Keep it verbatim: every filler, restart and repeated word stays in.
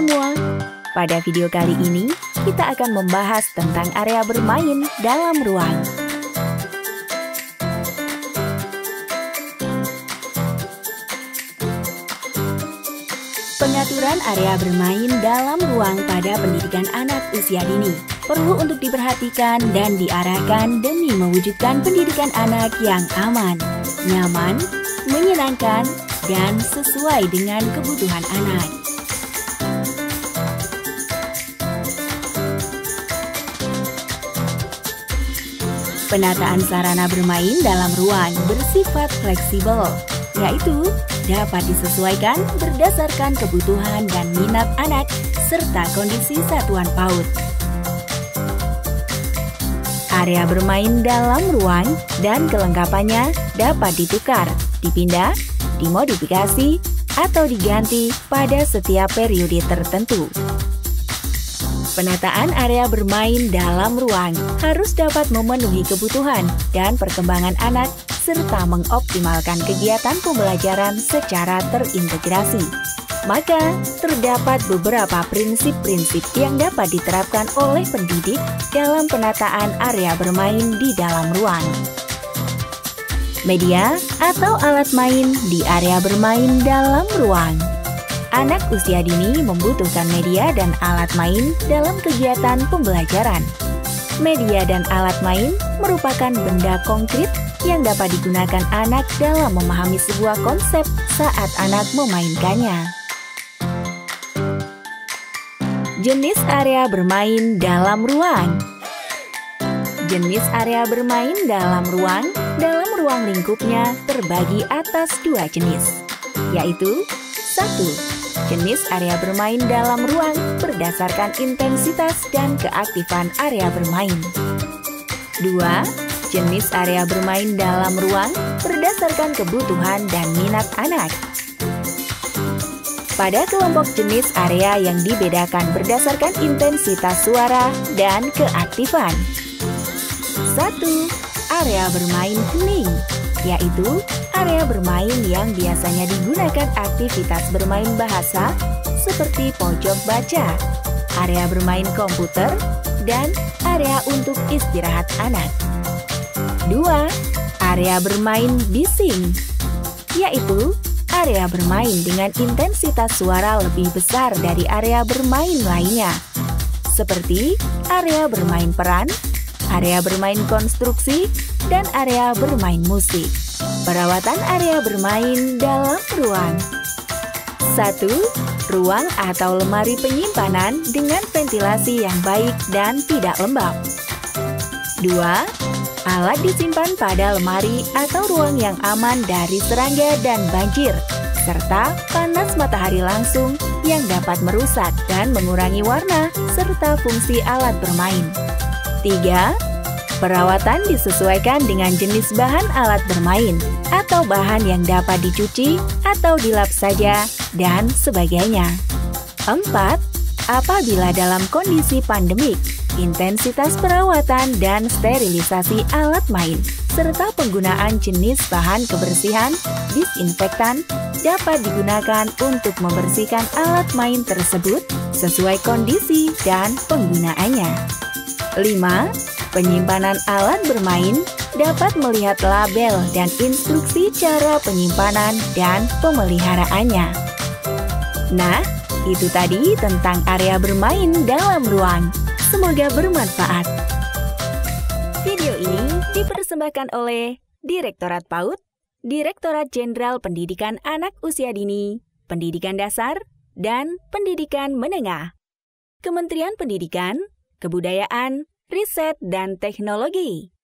semua. Pada video kali ini, kita akan membahas tentang area bermain dalam ruang. Pengaturan area bermain dalam ruang pada pendidikan anak usia dini perlu untuk diperhatikan dan diarahkan demi mewujudkan pendidikan anak yang aman, nyaman, menyenangkan, dan sesuai dengan kebutuhan anak. Penataan sarana bermain dalam ruang bersifat fleksibel, yaitu dapat disesuaikan berdasarkan kebutuhan dan minat anak serta kondisi satuan PAUD. Area bermain dalam ruang dan kelengkapannya dapat ditukar, dipindah, dimodifikasi, atau diganti pada setiap periode tertentu. Penataan area bermain dalam ruang harus dapat memenuhi kebutuhan dan perkembangan anak serta mengoptimalkan kegiatan pembelajaran secara terintegrasi. Maka, terdapat beberapa prinsip-prinsip yang dapat diterapkan oleh pendidik dalam penataan area bermain di dalam ruang. Media atau alat main di area bermain dalam ruang. Anak usia dini membutuhkan media dan alat main dalam kegiatan pembelajaran. Media dan alat main merupakan benda konkret yang dapat digunakan anak dalam memahami sebuah konsep saat anak memainkannya. Jenis area bermain dalam ruang. Jenis area bermain dalam ruang dalam ruang lingkupnya terbagi atas dua jenis, yaitu satu. Jenis area bermain dalam ruang berdasarkan intensitas dan keaktifan area bermain. Dua. Jenis area bermain dalam ruang berdasarkan kebutuhan dan minat anak. Pada kelompok jenis area yang dibedakan berdasarkan intensitas suara dan keaktifan. Satu. Area bermain hening, yaitu area bermain yang biasanya digunakan aktivitas bermain bahasa seperti pojok baca, area bermain komputer, dan area untuk istirahat anak. Dua. Area bermain bising, yaitu area bermain dengan intensitas suara lebih besar dari area bermain lainnya, seperti area bermain peran, area bermain konstruksi, dan area bermain musik. Perawatan area bermain dalam ruang. Satu. Ruang atau lemari penyimpanan dengan ventilasi yang baik dan tidak lembab. Dua. Alat disimpan pada lemari atau ruang yang aman dari serangga dan banjir, serta panas matahari langsung yang dapat merusak dan mengurangi warna serta fungsi alat bermain. Tiga. Perawatan disesuaikan dengan jenis bahan alat bermain atau bahan yang dapat dicuci atau dilap saja dan sebagainya. Empat. Apabila dalam kondisi pandemik, intensitas perawatan dan sterilisasi alat main serta penggunaan jenis bahan kebersihan, disinfektan dapat digunakan untuk membersihkan alat main tersebut sesuai kondisi dan penggunaannya. Lima. Penyimpanan alat bermain dapat melihat label dan instruksi cara penyimpanan dan pemeliharaannya. Nah, itu tadi tentang area bermain dalam ruang. Semoga bermanfaat. Video ini dipersembahkan oleh Direktorat PAUD, Direktorat Jenderal Pendidikan Anak Usia Dini, Pendidikan Dasar, dan Pendidikan Menengah. Kementerian Pendidikan, Kebudayaan, Riset, dan Teknologi.